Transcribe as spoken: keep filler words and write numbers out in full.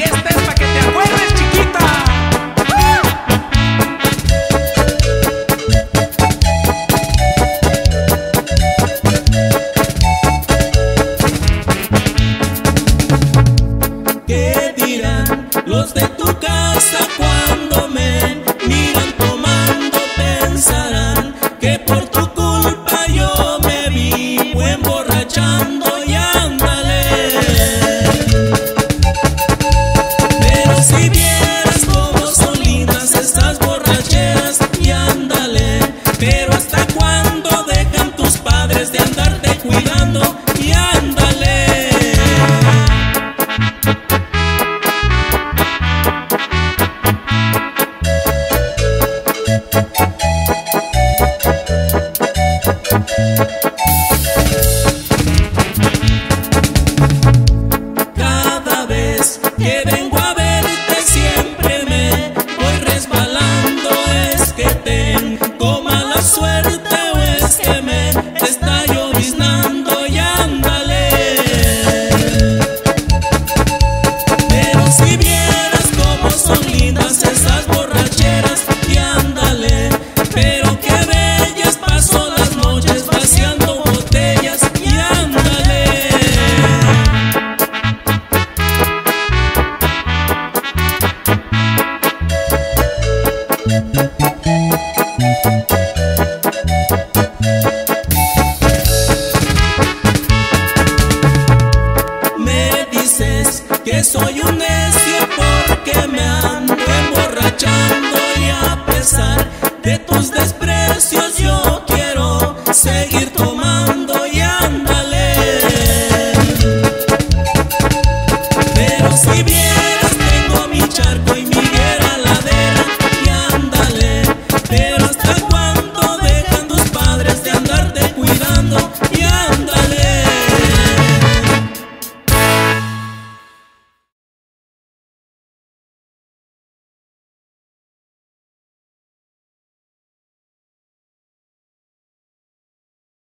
Y esta es pa' que te acuerdes, chiquita. ¿Qué dirán los de tu casa cuando me miran tomando? Pensarán que por tu culpa yo me vivo emborrachando y ándale. Pero si vieras cómo son lindas estas borracheras y ándale. Pero hasta cuándo dejan tus padres de andarte cuidando y ándale. Cada vez que vengo a verte siempre me voy resbalando. Es que tengo mala suerte o es que me está lloviznando y ándale. Pero si vieras cómo son lindas esas borracheras y ándale. Pero qué bellas paso las noches vaciando botellas y ándale. Me dices que soy un necio porque me ando emborrachando y a pesar de tus desprecios yo quiero seguir tomando y ándale. Pero si bien